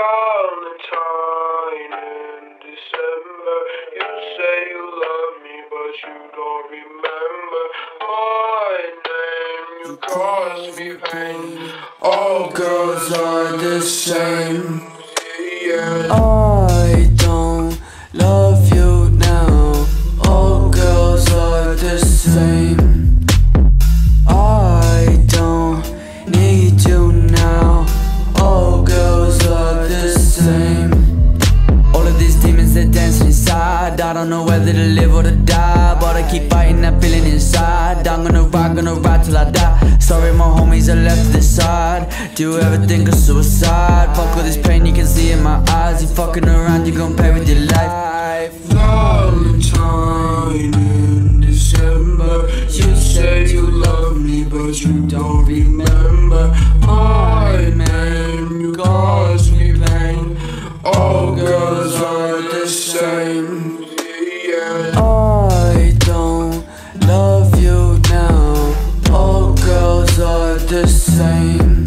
Valentine in December. You say you love me, but you don't remember my name. You cause me pain. All girls are the same. Yeah. I don't love you now. All girls are the same. I don't need you now. All girls are the same. All of these demons, they're dancing inside. I don't know whether to live or to die, but I keep fighting that feeling inside. I'm gonna ride till I die. Sorry my homies are left to the side. Do you ever think of suicide? Fuck all this pain you can see in my eyes. You fucking around, you gon' pay with your life. Valentine in December. You say you love me, but you don't remember my name. You cause me pain. All girls are the same. Yeah. I don't love you now. All girls are the same.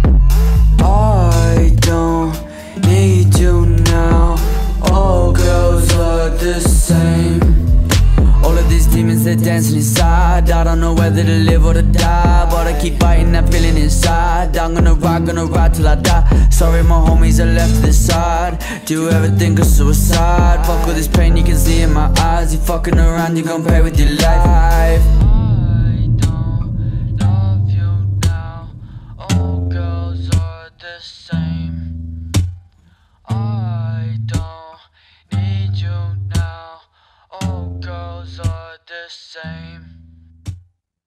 I don't need you now. All girls are the same. All of these demons, they're dancing inside. I don't know whether to live or to die, but I keep fighting that feeling inside. I'm gonna ride till I die. Sorry my homies are left to the side. Do you ever think of suicide? Fuck all this pain you can see in my eyes. You fucking around, you gon' pay with your life. I don't love you now. All girls are the same. I don't need you now. All girls are the same.